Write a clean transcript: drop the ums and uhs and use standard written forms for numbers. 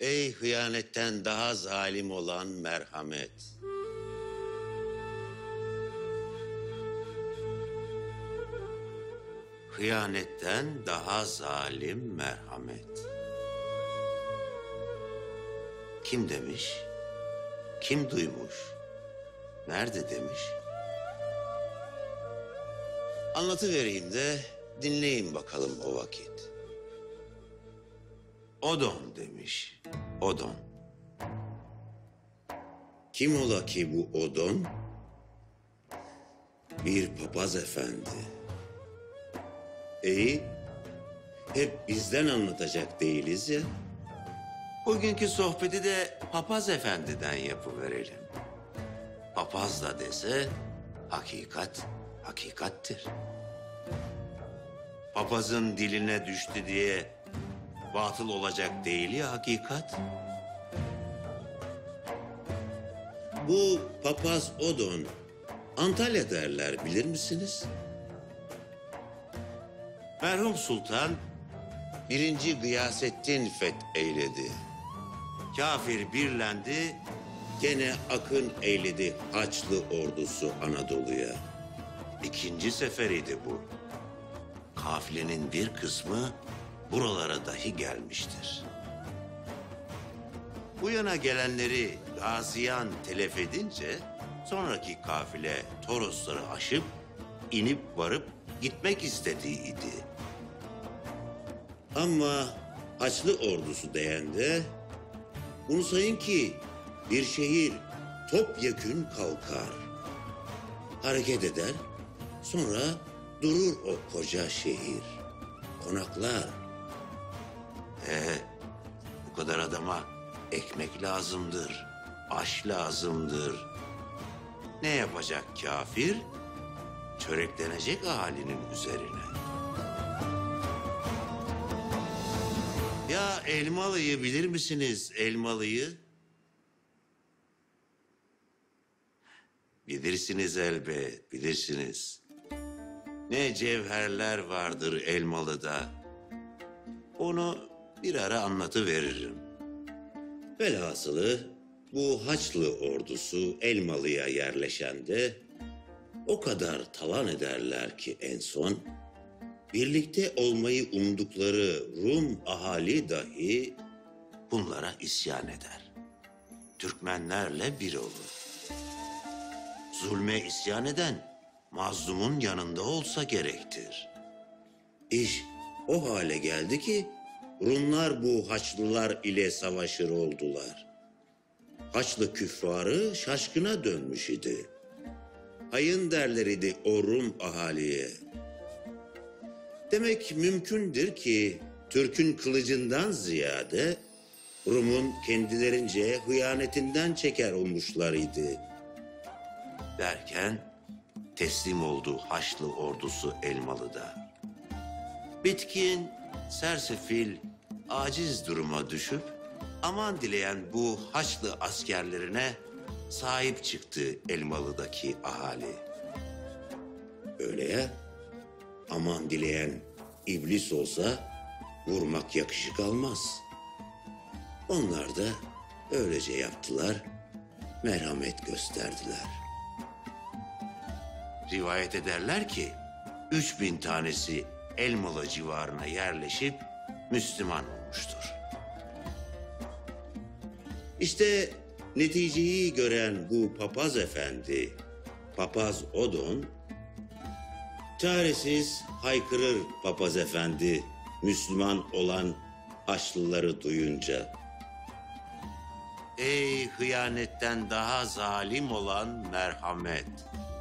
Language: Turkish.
Ey hıyanetten daha zalim olan merhamet. Hıyanetten daha zalim merhamet. Kim demiş? Kim duymuş? Nerede demiş? Anlatıvereyim de dinleyin bakalım o vakit. Odon demiş, Odon. Kim ola ki bu Odon? Bir papaz efendi. İyi, hep bizden anlatacak değiliz ya. Bugünkü sohbeti de papaz efendiden yapıverelim. Papaz da dese hakikat, hakikattir. Papazın diline düştü diye batıl olacak değil ya hakikat. Bu papaz Odon, Antalya derler bilir misiniz? Merhum Sultan 1. Gıyasettin fetheyledi. Kafir birlendi, gene akın eyledi Haçlı ordusu Anadolu'ya. 2. seferiydi bu. Kafilenin bir kısmı buralara dahi gelmiştir. Bu yana gelenleri Gaziyan telef edince sonraki kafile Torosları aşıp inip varıp gitmek istediğiydi. Ama Haçlı ordusu deyende unutmayın ki bir şehir topyekün kalkar. Hareket eder, sonra durur o koca şehir. Konaklar. Bu kadar adama ekmek lazımdır, aş lazımdır. Ne yapacak kafir? Çöreklenecek ahalinin üzerine. Ya Elmalı'yı bilir misiniz, Elmalı'yı? Bilirsiniz elbet, bilirsiniz. Ne cevherler vardır Elmalı'da. Onu bir ara anlatıveririm. Velhasılı bu Haçlı ordusu Elmalı'ya yerleşende o kadar talan ederler ki en son birlikte olmayı umdukları Rum ahali dahi bunlara isyan eder. Türkmenlerle bir olur. Zulme isyan eden mazlumun yanında olsa gerektir. İş o hale geldi ki Rumlar bu Haçlılar ile savaşır oldular. Haçlı küffarı şaşkına dönmüş idi. Hayın derler idi o Rum ahaliye. Demek mümkündür ki Türk'ün kılıcından ziyade Rum'un kendilerince hıyanetinden çeker olmuşlar idi. Derken teslim oldu Haçlı ordusu Elmalı'da. Bitkin, sersefil, aciz duruma düşüp aman dileyen bu Haçlı askerlerine sahip çıktı Elmalı'daki ahali. Öyle ya, aman dileyen iblis olsa vurmak yakışık almaz. Onlar da öylece yaptılar, merhamet gösterdiler. Rivayet ederler ki 3000 tanesi Elmalı civarına yerleşip Müslüman olmuştur. İşte neticeyi gören bu papaz efendi, papaz Odon, çaresiz haykırır papaz efendi Müslüman olan Haçlıları duyunca. Ey hıyanetten daha zalim olan merhamet!